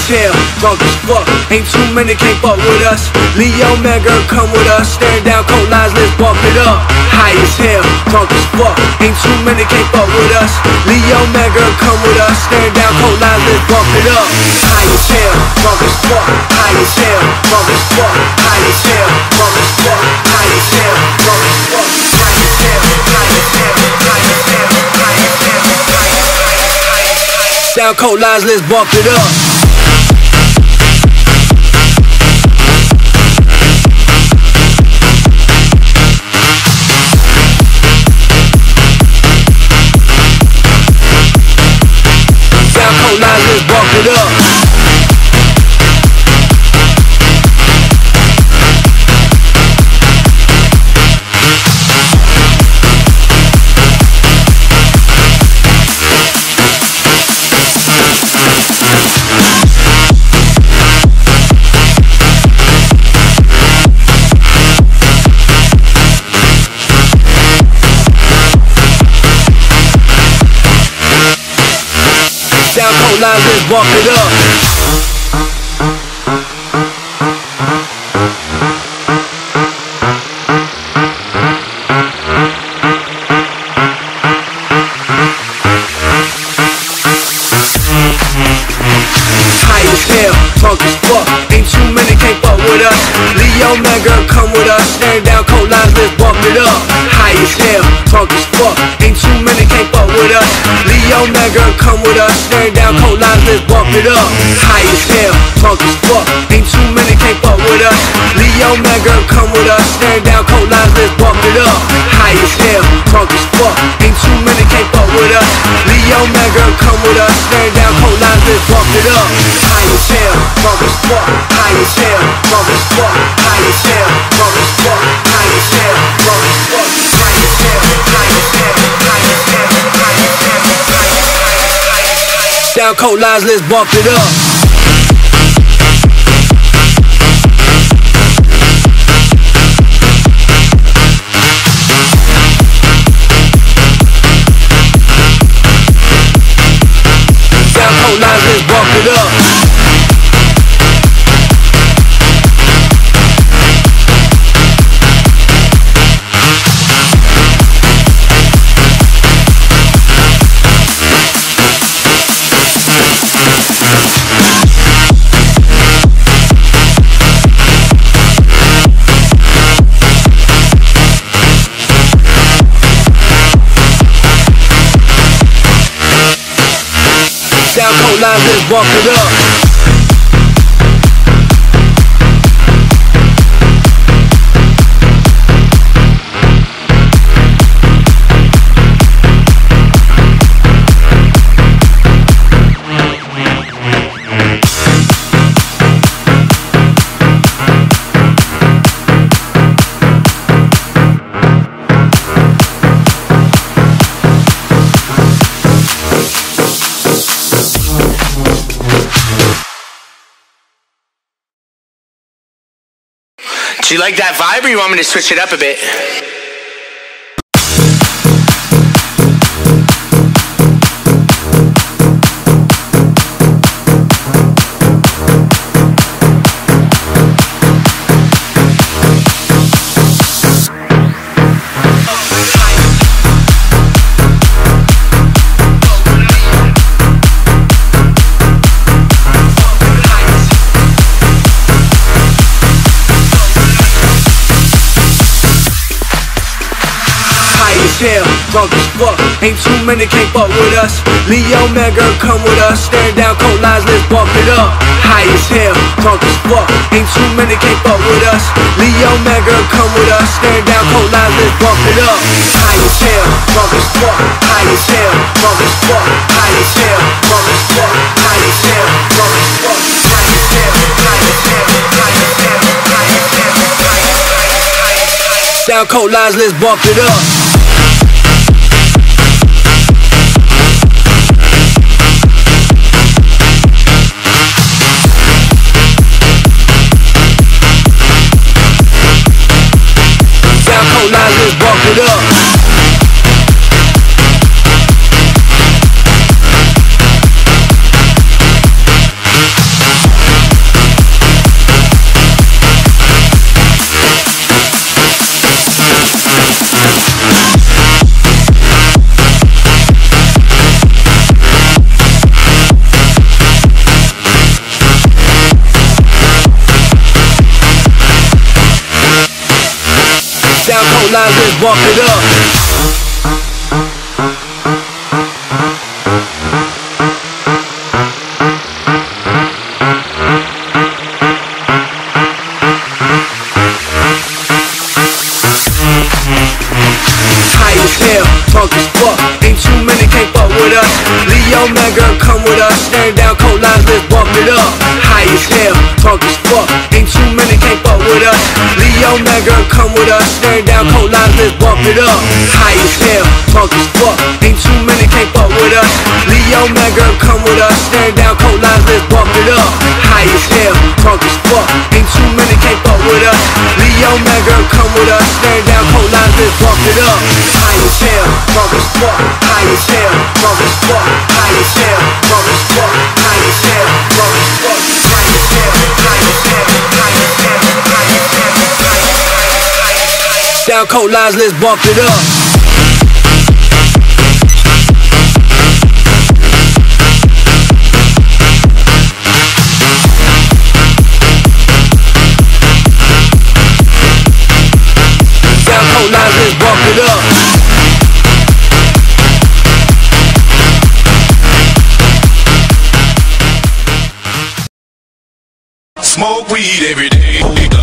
as hell, drunk as fuck. Ain't too many can't fuck with us. Leo, man, girl, come with us. Staring down cold lines, let's bump it up. High as hell, drunk as fuck. Ain't too many can't fuck with us. Leo, man, girl, come with us. Staring down cold lines, let's bump it up. High as hell, drunk as fuck. High as hell, drunk as fuck. High as hell, drunk as fuck. High as hell, drunk as fuck. High as hell, high as hell, high as hell, high as hell, high as hell. Down cold lines, let's bump it up. Let's bump it up. Let's bump it up. High as hell, drunk as fuck. Ain't too many can't fuck with us. Leo, man, girl, come with us. Staring down cold lines, let's bump it up. High as hell, drunk as fuck. Ain't too many can't fuck with us. Leo, man, girl, come with us. Staring down cold lines, let's bump it up. High as hell, drunk as fuck. Ain't too many can't fuck with us. Leo, man, girl, come with us. Staring down cold lines, let's bump it up. High as hell, drunk as fuck. Ain't too many can't fuck with us. Leo, man, girl, come with us. Staring down cold lines, let's bump it up. High as hell, drunk as fuck. High as hell, drunk as fuck. High as hell, drunk as fuck. High as hell, drunk as fuck. High as hell, high as hell, high as hell, high as hell, high as hell. Down cold lines, let's bump it up. Let's bump it up. Down cold lines, let's bump it up. Do you like that vibe, or you want me to switch it up a bit? Drunk as fuck, ain't too many can't fuck with us. Leo, man, girl, come with us. Staring down cold lines, let's bump it up. High as hell, drunk as fuck, ain't too many can't fuck with us. Leo, man, girl, come with us. Staring down cold lines, let's bump it up. High as hell, drunk as fuck. High as hell, drunk as fuck. High as hell, drunk as fuck. High as hell, drunk as fuck. High as hell, high as hell, high as hell, high as hell, high as hell. Down cold lines, let's bump it up. Let's bump it up. lines, let's bump it up. High as hell, drunk as fuck. Ain't too many can't fuck with us. Leo man, girl, come with us. Staring down cold lines, let's bump it up. High as hell, drunk as fuck. Ain't too many can't fuck with us. Leo man, girl, come with us. Staring down cold lines, let's bump it up. High as hell, drunk as fuck. Ain't too many can't fuck with us. Leo man, girl, come with us. Staring down cold lines, let's bump it up. High as hell, drunk as fuck. Ain't too many can't fuck with us. Leo man, girl, come with us. Staring down cold lines, let's bump it up. High as hell, drunk as fuck. High as hell, drunk as fuck. High as hell, drunk as fuck. High as hell, drunk as fuck. High as hell, high as hell, high as hell, high as hell, high as hell. Down cold lines, let's bump it up. Lines, let's bump it up. Smoke weed every day.